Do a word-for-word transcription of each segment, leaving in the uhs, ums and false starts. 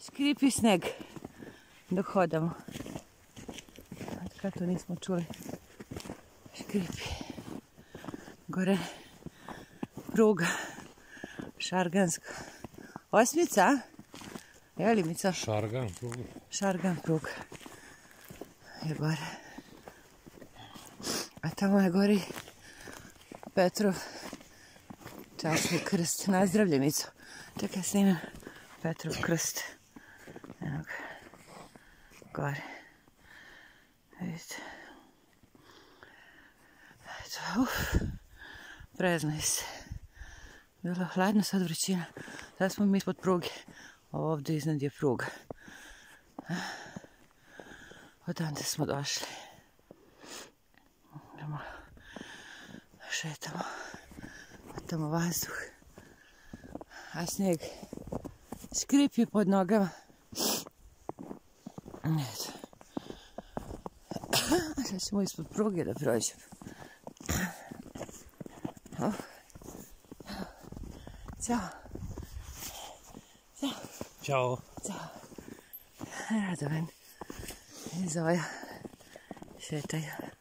Škripi sneg dok hodamo. Kad to nismo čuli. Škripi. Gore pruga. Šarganska. Osmica? Je li Mico? Šargan pruga. Šargan pruga. Je gore. A tamo je gori Petrov časni krst. Nazdravlje, Mico. Čekaj, snimam Petrov krst. Evo ga. Gore. Vidite. Eto, uf. Preznoj se. Bilo hladno, sad vrućina. Sad smo mi ispod pruge. Ovdje iznad je pruga. Odande smo došli. Idemo. Šetamo. Hvatamo vazduh. A snijeg škripi pod nogama. Eto. Sad ćemo ispod pruge da prođemo. Oh. Ćao. Ćao. Ćao. Ćao. Radovan i Zoja šetaju.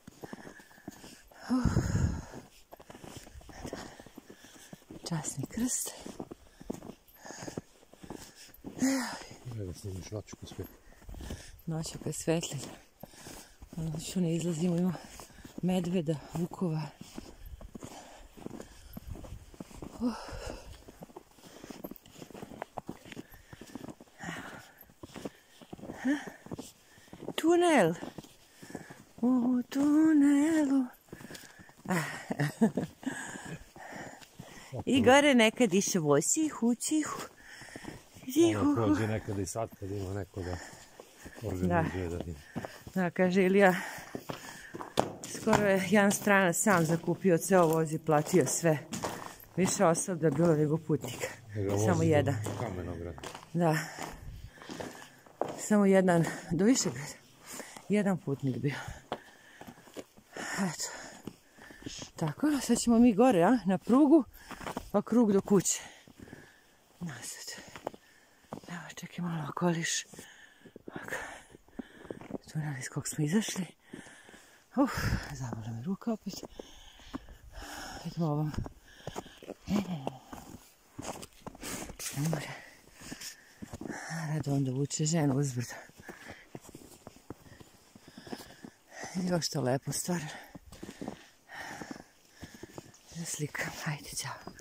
Uh. Časni krst. Evo snimiš noću ko svetli. Noću ko svetli. Noću ne izlazimo, ima medveda, vukova. Uh. Tunel. U tunelu. I gore nekad iše vosi, hučihu. Ono prođe nekada i sad kad ima neko da organizuje da ima. Da, kaže Ilija, skoro je jedan stranac sam zakupio ceo voz i platio sve. Više osoba bilo nego putnika. Samo jedan. Kamenograd. Da. Samo jedan, do Višegrada. Jedan putnik bio. Eto. Tako, sad ćemo mi gore, a, na prugu, pa krug do kuće. Nazad. Evo, čekaj malo okoliš. Tunel iz kog smo izašli. Uf, zabola me ruka opet. Idemo ovom. Ne more. Rado onda vuče ženu uzbrdo. Još to lepo stvar. Da slikam. Hajde, čao.